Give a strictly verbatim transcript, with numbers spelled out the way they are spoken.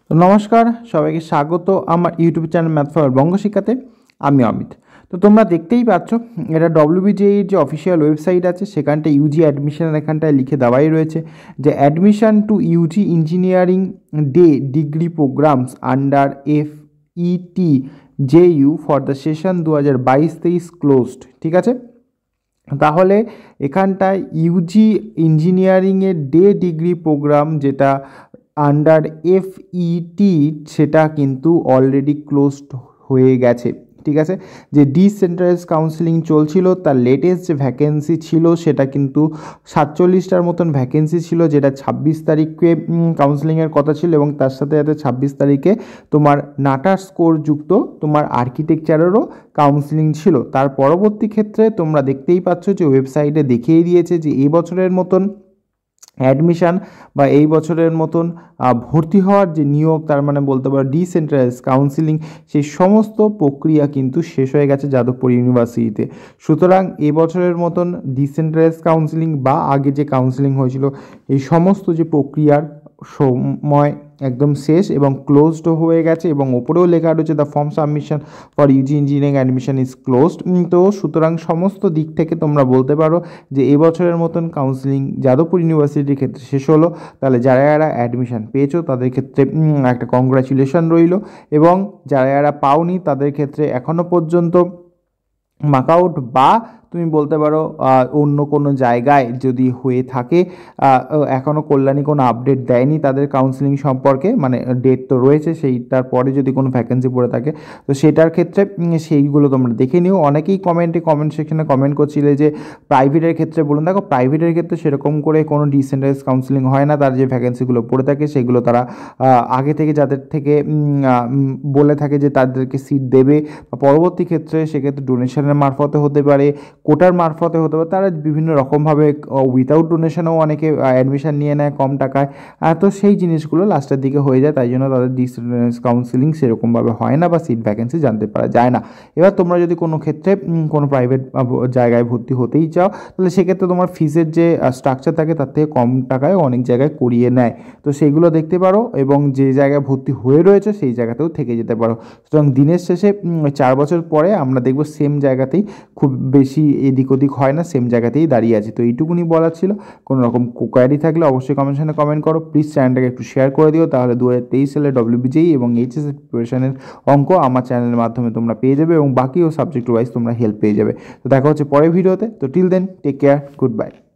তো নমস্কার, সবাইকে স্বাগত আমার ইউটিউব চ্যানেল ম্যাথ ফর বঙ্গ শিক্ষাতে। আমি অমিত। তো তোমরা দেখতেই পাচ্ছ, এটা ডব্লিউবিজেইর যে অফিসিয়াল ওয়েবসাইট আছে সেখানটা ইউজি অ্যাডমিশন এখানটায় লিখে দেওয়াই রয়েছে যে admission to UG engineering day degree programs under F ET J U for the session দু হাজার বাইশ তেইশ ক্লোজড। ঠিক আছে, তাহলে এখানটায় ইউজি ইঞ্জিনিয়ারিংয়ের ডে ডিগ্রি প্রোগ্রাম যেটা আন্ডার এফইটি সেটা কিন্তু অলরেডি ক্লোজড হয়ে গেছে। ঠিক আছে, যে ডিসেন্ট্রালাইজড কাউন্সিলিং চলছিল তার লেটেস্ট যে ভ্যাকেন্সি ছিল সেটা কিন্তু সাতচল্লিশটার মতন ভ্যাকেন্সি ছিল, যেটা ছাব্বিশ তারিখে কাউন্সিলিংয়ের কথা ছিল এবং তার সাথে সাথে ছাব্বিশ তারিখে তোমার নাটার স্কোর যুক্ত তোমার আর্কিটেকচারেরও কাউন্সিলিং ছিল। তার পরবর্তী ক্ষেত্রে তোমরা দেখতেই পাচ্ছ যে ওয়েবসাইটে দেখিয়ে দিয়েছে যে এই বছরের মতন অ্যাডমিশান বা এই বছরের মতন ভর্তি হওয়ার যে নিয়োগ, তার মানে বলতে পারো ডিসেন্ট্রালাইজ কাউন্সিলিং, সেই সমস্ত প্রক্রিয়া কিন্তু শেষ হয়ে গেছে যাদবপুর ইউনিভার্সিটিতে। সুতরাং এবছরের মতন ডিসেন্ট্রালাইজ কাউন্সিলিং বা আগে যে কাউন্সিলিং হয়েছিল এই সমস্ত যে প্রক্রিয়ার সময় একদম শেষ এবং ক্লোজড হয়ে গেছে এবং ওপরেও লেখা রয়েছে the form submission for UG engineering admission is closed. তো সুতরাং সমস্ত দিক থেকে তোমরা বলতে পারো যে এবছরের মতন কাউন্সিলিং যাদবপুর ইউনিভার্সিটির ক্ষেত্রে শেষ হলো। তাহলে যারা যারা অ্যাডমিশন পেয়েছো তাদের ক্ষেত্রে একটা কংগ্রাচুলেশন রইল, এবং যারা যারা পাওনি তাদের ক্ষেত্রে এখনও পর্যন্ত মার্কআউট বা তুমি বলতে পারো অন্য কোনো জায়গায় যদি হয়ে থাকে, এখনও কল্যাণী কোনো আপডেট দেয়নি তাদের কাউন্সিলিং সম্পর্কে, মানে ডেট তো রয়েছে, সেইটার পরে যদি কোনো ভ্যাকেন্সি পড়ে থাকে তো সেটার ক্ষেত্রে সেইগুলো তোমরা দেখে নিও। অনেকেই কমেন্টে কমেন্ট সেকশনে কমেন্ট করছিলে যে প্রাইভেটের ক্ষেত্রে বলুন। দেখো, প্রাইভেটের ক্ষেত্রে সেরকম করে কোনো ডিসেন্ট্রালাইজড কাউন্সিলিং হয় না, তার যে ভ্যাকেন্সিগুলো পড়ে থাকে সেগুলো তারা আগে থেকে যাদের থেকে বলে থাকে যে তাদেরকে সিট দেবে, বা পরবর্তী ক্ষেত্রে সেক্ষেত্রে ডোনেশনের মারফতে হতে পারে, কোটার মারফতে হতে পারে, তারা বিভিন্ন রকমভাবে উইথাউট ডোনেশনেও অনেকে অ্যাডমিশন নিয়ে নেয় কম টাকায়। তো সেই জিনিসগুলো লাস্টের দিকে হয়ে যায়, তাই জন্য তাদের ডিসেন্ট্রালাইজ কাউন্সিলিং সেরকমভাবে হয় না বা সিট ভ্যাকেন্সি জানতে পারা যায় না। এবার তোমরা যদি কোনো ক্ষেত্রে কোনো প্রাইভেট জায়গায় ভর্তি হতেই চাও তাহলে সেক্ষেত্রে তোমার ফিসের যে স্ট্রাকচার থাকে তার থেকে কম টাকায় অনেক জায়গায় করিয়ে নেয়, তো সেইগুলো দেখতে পারো এবং যে জায়গায় ভর্তি হয়ে রয়েছে সেই জায়গাতেও থেকে যেতে পারো। সুতরাং দিনের শেষে চার বছর পরে আমরা দেখব সেম জায়গাতেই, খুব বেশি এদিক ওদিক হয় না, সেম জায়গাতেই দাঁড়িয়ে আছে। তো এইটুকুনি বলার ছিল। কোনো রকম কোয়ারি থাকলে অবশ্যই কমেন্ট সেকশনে কমেন্ট করো। প্লিজ চ্যানেলটাকে একটু শেয়ার করে দিও, তাহলে দু হাজার তেইশ সালে ডব্লিউবিজেই এবং এইচএসএস প্রিপারেশনের অঙ্ক আমার চ্যানেলের মাধ্যমে তোমরা পেয়ে যাবে এবং বাকিও সাবজেক্ট ওয়াইজ তোমরা হেল্প পেয়ে যাবে। তো দেখা হচ্ছে পরের ভিডিওতে। তো till then, take care, good by.